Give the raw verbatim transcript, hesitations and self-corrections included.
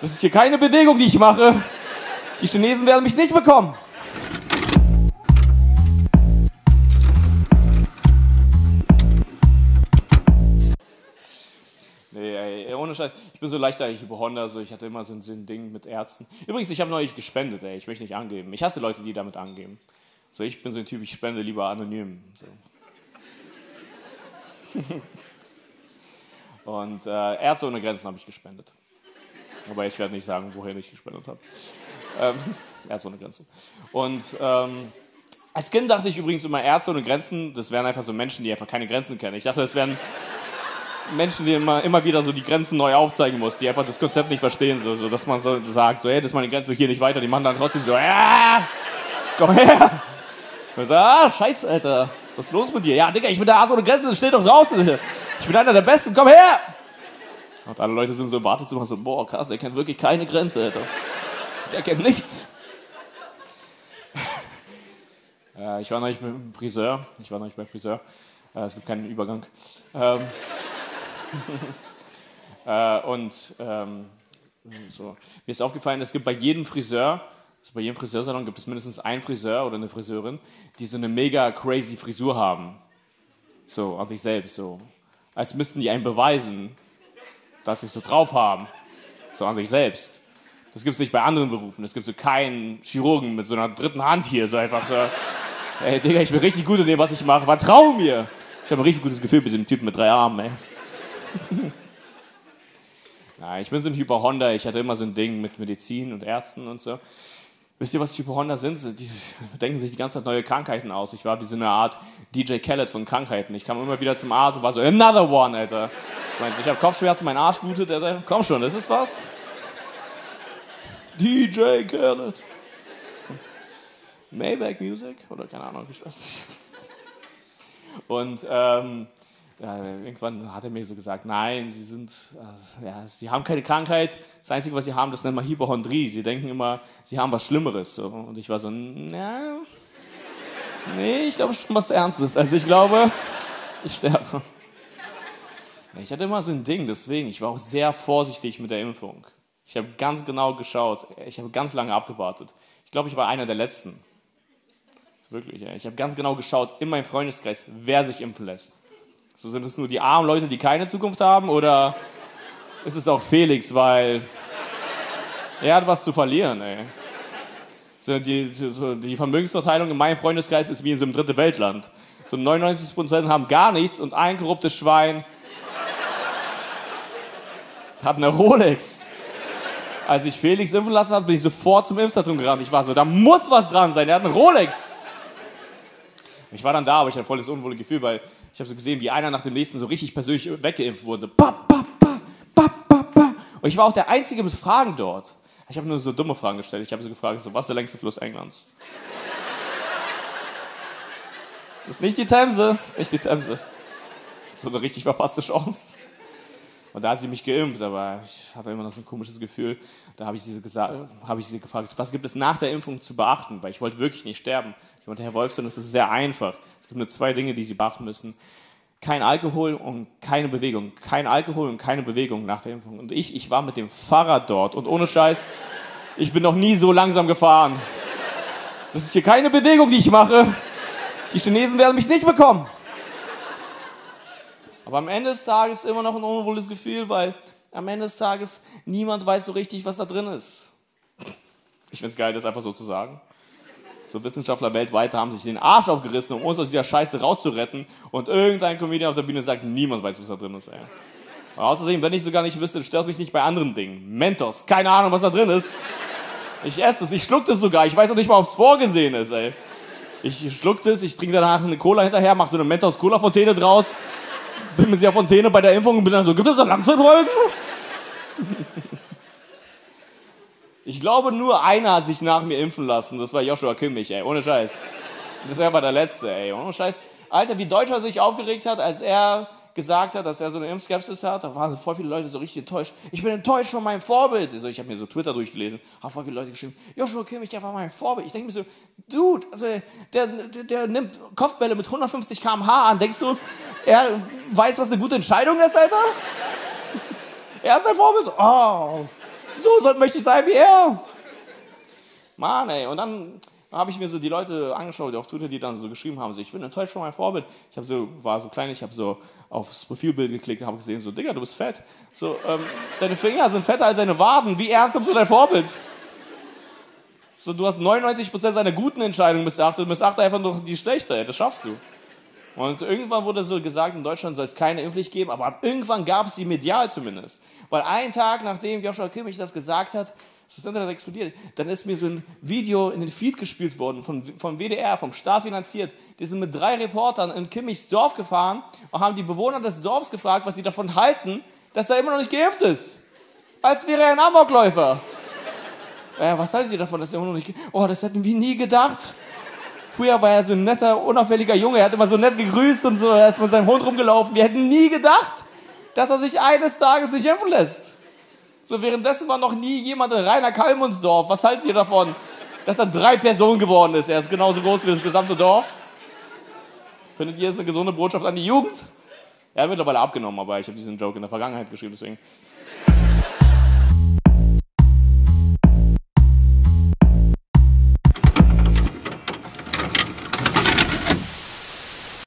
Das ist hier keine Bewegung, die ich mache. Die Chinesen werden mich nicht bekommen. Nee, ey, ohne Scheiß. Ich bin so leichter Hypochonder, so ich hatte immer so ein, so ein Ding mit Ärzten. Übrigens, ich habe neulich gespendet, ey. Ich möchte nicht angeben. Ich hasse Leute, die damit angeben. So, ich bin so ein Typ, ich spende lieber anonym. So. Und äh, Ärzte ohne Grenzen habe ich gespendet. Wobei ich werde nicht sagen, woher ich gespendet habe. Ähm, Ärzte ohne Grenzen. Und ähm, als Kind dachte ich übrigens immer, Ärzte ohne Grenzen, das wären einfach so Menschen, die einfach keine Grenzen kennen. Ich dachte, das wären Menschen, die immer, immer wieder so die Grenzen neu aufzeigen muss, die einfach das Konzept nicht verstehen, so, so dass man so sagt, so, hey, das ist meine Grenze, hier nicht weiter. Die machen dann trotzdem so, ja, komm her. Und ich so, ah, scheiße, Alter, was ist los mit dir? Ja, Digga, ich bin der Arzt ohne Grenzen, das steht doch draußen. Ich bin einer der Besten, komm her. Und alle Leute sind so im Wartezimmer so, boah, krass, der kennt wirklich keine Grenze, Alter. Der kennt nichts. Ja, ich war neulich beim Friseur. Ich war neulich beim Friseur. Äh, es gibt keinen Übergang. Ähm, äh, und ähm, so. Mir ist aufgefallen, es gibt bei jedem Friseur, also bei jedem Friseursalon gibt es mindestens einen Friseur oder eine Friseurin, die so eine mega crazy Frisur haben. So, an sich selbst. So. Als müssten die einen beweisen, dass sie es so drauf haben. So an sich selbst. Das gibt es nicht bei anderen Berufen. Es gibt so keinen Chirurgen mit so einer dritten Hand hier. So einfach so, ey Digga, ich bin richtig gut in dem, was ich mache. Vertrau mir. Ich habe ein richtig gutes Gefühl bei diesem Typen mit drei Armen, ey. Na, ich bin so ein Hypochonder. Ich hatte immer so ein Ding mit Medizin und Ärzten und so. Wisst ihr, was Hypochonder sind? Die denken sich die ganze Zeit neue Krankheiten aus. Ich war wie so eine Art D J Khaled von Krankheiten. Ich kam immer wieder zum Arzt und war so, another one, Alter. Meinst du, ich habe Kopfschmerzen, mein Arsch blutet, Alter. Komm schon, das ist was? D J Khaled. Maybach Music? Oder keine Ahnung, ich weiß nicht. Und ähm, ja, irgendwann hat er mir so gesagt, nein, sie sind, äh, ja, sie haben keine Krankheit. Das Einzige, was sie haben, das nennt man Hypochondrie. Sie denken immer, sie haben was Schlimmeres. So. Und ich war so, na, nee, ich glaube schon was Ernstes. Also ich glaube, ich sterbe. Ich hatte immer so ein Ding, deswegen, ich war auch sehr vorsichtig mit der Impfung. Ich habe ganz genau geschaut, ich habe ganz lange abgewartet. Ich glaube, ich war einer der Letzten. Wirklich, ich habe ganz genau geschaut, in meinem Freundeskreis, wer sich impfen lässt. So, sind es nur die armen Leute, die keine Zukunft haben, oder ist es auch Felix, weil er hat was zu verlieren, ey. So, die, so, die Vermögensverteilung in meinem Freundeskreis ist wie in so einem dritte Weltland. So neunundneunzig Prozent haben gar nichts und ein korruptes Schwein hat eine Rolex. Als ich Felix impfen lassen habe, bin ich sofort zum Impfzentrum gerannt. Ich war so, da muss was dran sein, der hat eine Rolex. Ich war dann da, aber ich hatte voll das unwohle Gefühl, weil ich habe so gesehen, wie einer nach dem nächsten so richtig persönlich weggeimpft wurde. So, ba, ba, ba, ba, ba, ba. Und ich war auch der Einzige mit Fragen dort. Ich habe nur so dumme Fragen gestellt. Ich habe so gefragt, so, was ist der längste Fluss Englands? Das ist nicht die Themse, das ist nicht die Themse. So eine richtig verpasste Chance. Und da hat sie mich geimpft, aber ich hatte immer noch so ein komisches Gefühl. Da habe ich sie gesagt, habe ich sie gefragt, was gibt es nach der Impfung zu beachten? Weil ich wollte wirklich nicht sterben. Sie meinte, Herr Wolfson, das ist sehr einfach. Es gibt nur zwei Dinge, die Sie beachten müssen. Kein Alkohol und keine Bewegung. Kein Alkohol und keine Bewegung nach der Impfung. Und ich, ich war mit dem Fahrrad dort. Und ohne Scheiß, ich bin noch nie so langsam gefahren. Das ist hier keine Bewegung, die ich mache. Die Chinesen werden mich nicht bekommen. Aber am Ende des Tages immer noch ein unwohles Gefühl, weil am Ende des Tages niemand weiß so richtig, was da drin ist. Ich finde es geil, das einfach so zu sagen. So Wissenschaftler weltweit haben sich den Arsch aufgerissen, um uns aus dieser Scheiße rauszuretten. Und irgendein Comedian auf der Bühne sagt, niemand weiß, was da drin ist. Ey. Und außerdem, wenn ich sogar nicht wüsste, stört mich nicht bei anderen Dingen. Mentos, keine Ahnung, was da drin ist. Ich esse es, ich schluck das sogar. Ich weiß noch nicht mal, ob es vorgesehen ist. Ey. Ich schluck das, ich trinke danach eine Cola hinterher, mache so eine Mentos-Cola-Fontäne draus. Bin mit der Fontäne bei der Impfung und bin dann so, gibt es da Langzeitfolgen? Ich glaube, nur einer hat sich nach mir impfen lassen. Das war Joshua Kimmich, ey, ohne Scheiß. Das war der Letzte, ey, ohne Scheiß. Alter, wie Deutscher sich aufgeregt hat, als er gesagt hat, dass er so eine Impfskepsis hat, da waren voll viele Leute so richtig enttäuscht. Ich bin enttäuscht von meinem Vorbild. Also ich habe mir so Twitter durchgelesen, haben voll viele Leute geschrieben, Joshua Kimmich, der war mein Vorbild. Ich denke mir so, Dude, also der, der, der nimmt Kopfbälle mit hundertfünfzig Kilometer pro Stunde an. Denkst du, er weiß, was eine gute Entscheidung ist, Alter? Er hat sein Vorbild so, oh, So soll, möchte ich sein wie er. Mann, ey. Und dann habe ich mir so die Leute angeschaut, die auf Twitter, die dann so geschrieben haben, so, ich bin enttäuscht von meinem Vorbild. Ich habe so, war so klein, ich habe so aufs Profilbild geklickt und habe gesehen, so, Digga, du bist fett. So, ähm, deine Finger sind fetter als deine Waden. Wie ernst nimmst du dein Vorbild? So, du hast neunundneunzig Prozent seiner guten Entscheidungen missachtet, missachte einfach nur die schlechte, ey. Das schaffst du. Und irgendwann wurde so gesagt, in Deutschland soll es keine Impfpflicht geben, aber irgendwann gab es sie medial zumindest. Weil einen Tag, nachdem Joshua Kimmich das gesagt hat, ist das Internet explodiert, dann ist mir so ein Video in den Feed gespielt worden, von, vom W D R, vom Staat finanziert. Die sind mit drei Reportern in Kimmichs Dorf gefahren und haben die Bewohner des Dorfs gefragt, was sie davon halten, dass er immer noch nicht geimpft ist. Als wäre er ein Amokläufer. Ja, was haltet ihr davon, dass er immer noch nicht geimpft ist? Oh, das hätten wir nie gedacht. Früher war er so ein netter, unauffälliger Junge, er hat immer so nett gegrüßt und so, er ist mit seinem Hund rumgelaufen. Wir hätten nie gedacht, dass er sich eines Tages nicht impfen lässt. So, währenddessen war noch nie jemand in Rainer Kallmundsdorf. Was haltet ihr davon, dass er drei Personen geworden ist? Er ist genauso groß wie das gesamte Dorf. Findet ihr, es eine gesunde Botschaft an die Jugend? Er hat mittlerweile abgenommen, aber ich habe diesen Joke in der Vergangenheit geschrieben, deswegen.